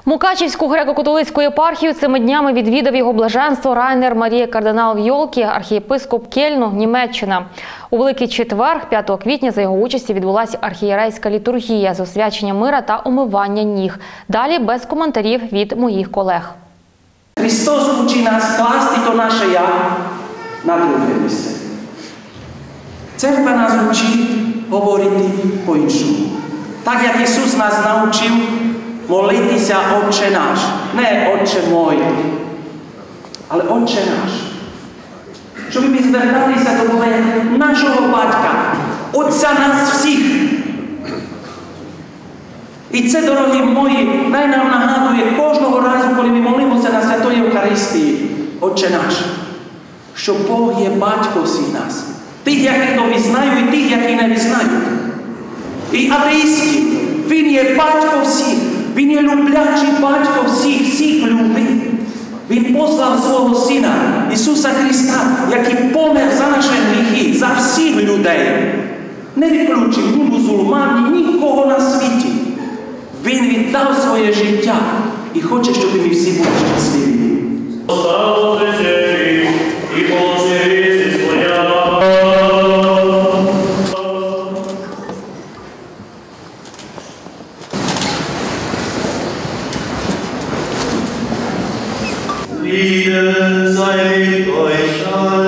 Мукачівську греко-католицьку єпархію цими днями відвідав його блаженство Райнер Марія кардинал Вьолкі, архієпископ Кельну, Німеччина. У Великий четвер, 5 квітня, за його участі відбулася архієрейська літургія з освячення мира та омивання ніг. Далі без коментарів від моїх колег. Христос учить нас класти то наше «я» на друге місце. Церква нас учить говорити по-іншому. Так, як Ісус нас навчив молитися «Отче наш». Не «Отче мой», але «Отче наш». Щоб ми зверталися до Бога нашого Батька, Отця нас всіх. І це, дорогі мої, нам нагадує кожного разу, коли ми молимося на Святої Євхаристії, Отче наш, що Бог є Батько всіх нас. Тих, які то визнають, і тих, які не визнають. І атеїстські, Він є Батько всіх. Він є люблячий Батько всіх любить. Він послав свого Сина, Ісуса Христа, який помер за наші гріхи, за всіх людей. Не виключив ні мусульман, ні нікого на світі. Він віддав своє життя і хоче, щоб ми всі були щасливі. Frieden sei mit euch allen.